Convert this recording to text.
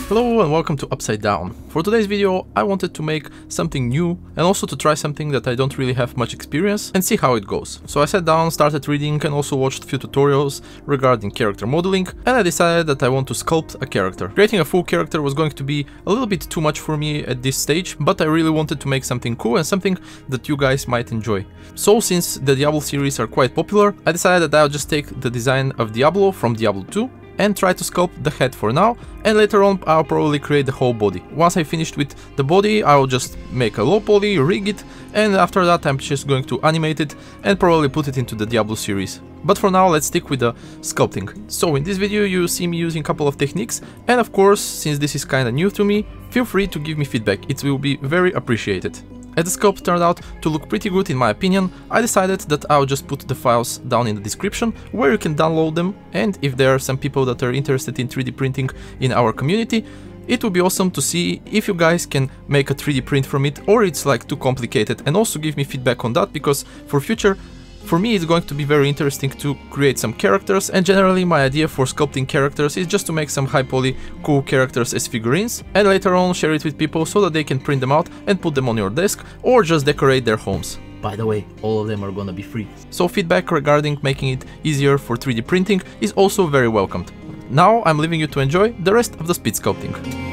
Hello and welcome to Upside Down. For today's video I wanted to make something new and also to try something that I don't really have much experience and see how it goes. So I sat down, started reading and also watched a few tutorials regarding character modeling, and I decided that I want to sculpt a character. Creating a full character was going to be a little bit too much for me at this stage, but I really wanted to make something cool and something that you guys might enjoy. So since the Diablo series are quite popular, I decided that I'll just take the design of Diablo from Diablo 2 and try to sculpt the head for now, and later on I'll probably create the whole body. Once I finished with the body, I'll just make a low poly, rig it, and after that I'm just going to animate it and probably put it into the Diablo series. But for now let's stick with the sculpting. So in this video you see me using a couple of techniques, and of course, since this is kinda new to me, feel free to give me feedback, it will be very appreciated. As the sculpt turned out to look pretty good in my opinion, I decided that I'll just put the files down in the description where you can download them, and if there are some people that are interested in 3D printing in our community, it would be awesome to see if you guys can make a 3D print from it or it's like too complicated, and also give me feedback on that, because for me it's going to be very interesting to create some characters, and generally my idea for sculpting characters is just to make some high poly cool characters as figurines and later on share it with people so that they can print them out and put them on your desk or just decorate their homes. By the way, all of them are gonna be free. So feedback regarding making it easier for 3D printing is also very welcomed. Now I'm leaving you to enjoy the rest of the speed sculpting.